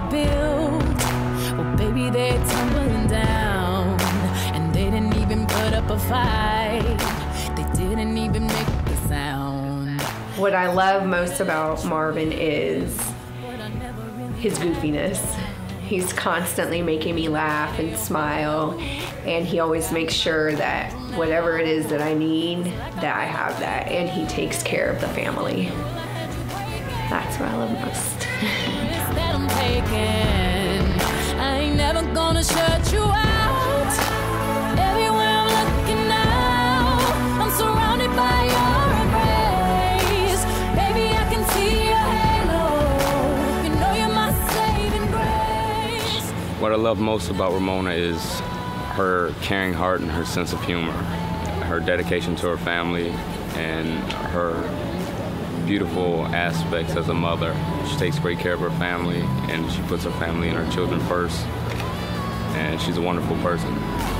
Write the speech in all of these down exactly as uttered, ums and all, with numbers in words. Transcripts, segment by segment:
built, well, baby, they're tumbling down. And they didn't even put up a fight. They didn't even make a sound. What I love most about Marvin is his goofiness. He's constantly making me laugh and smile, and he always makes sure that whatever it is that I need, that I have that, and he takes care of the family. That's what I love most. That I'm taking, I ain't never gonna shut you out. Everywhere I'm looking now, I'm surrounded by your embrace. Baby, I can see your halo. You know you're my saving grace. What I love most about Ramona is her caring heart and her sense of humor, her dedication to her family, and her beautiful aspects as a mother. She takes great care of her family, and she puts her family and her children first, and she's a wonderful person.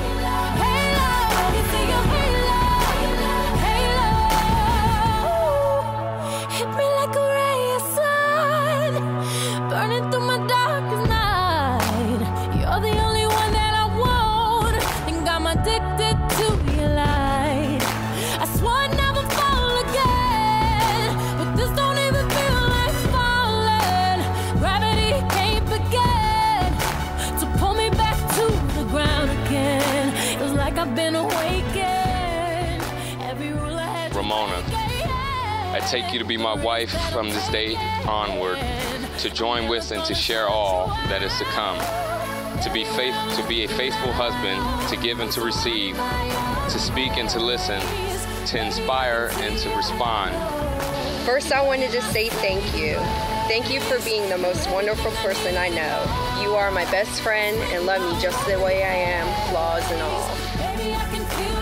Hit me like a ray of sun, burning through my darkest night. You're the only one that I want, and I'm addicted to your light. I swore I'd never fall again, but this don't even feel like falling. Gravity can't begin to pull me back to the ground again. It's like I've been awakened. Every rule I had to Ramona, I take you to be my wife from this day onward, to join with and to share all that is to come, to be faith, to be a faithful husband, to give and to receive, to speak and to listen, to inspire and to respond. First, I wanted to say thank you. Thank you for being the most wonderful person I know. You are my best friend and love me just the way I am, flaws and all. Baby, I can feel